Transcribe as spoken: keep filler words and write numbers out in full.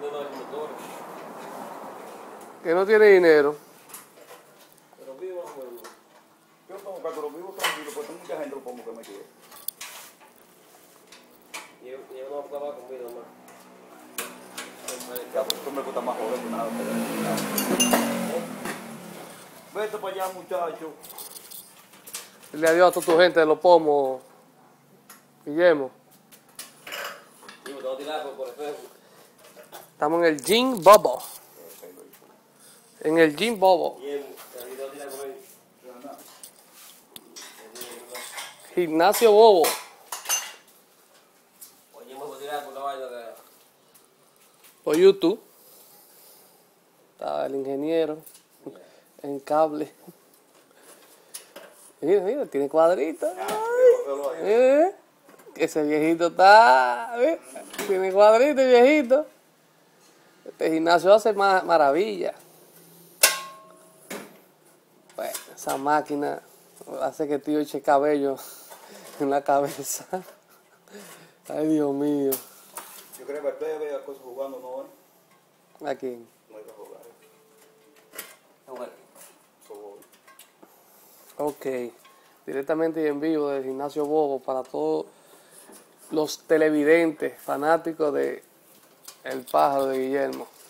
Que no tiene dinero. Pero vivo no bueno. Yo como cuando los vivo tranquilo, porque tengo mucha gente los pomos que me quiere. Y yo, y yo no acababa conmigo más. Ya, pues esto me gusta más joder que nada. Vete para allá, muchacho. Le adiós a toda tu gente de los pomos, Guillermo. Digo, te voy a tirar por, por el Facebook. Estamos en el Gym Bobo. En el Gym Bobo. Y él, te voy a tirar por ahí. Gimnasio Bobo. Oye, me voy a tirar por la vaina de... Por YouTube. Estaba el ingeniero en cable. Mira, mira, tiene cuadritos. Ay, ¿eh? Ese viejito está... ¿eh? Tiene cuadritos, viejito. Este gimnasio hace ma maravilla. Bueno, esa máquina hace que tío eche cabello en la cabeza. Ay, Dios mío. Yo creo que el plebe vea cosas jugando, ¿no? ¿Eh? ¿A quién? No hay que jugar. Bueno. Ok, directamente y en vivo del Gimnasio Bobo para todos los televidentes fanáticos de El Pájaro de Guillermo.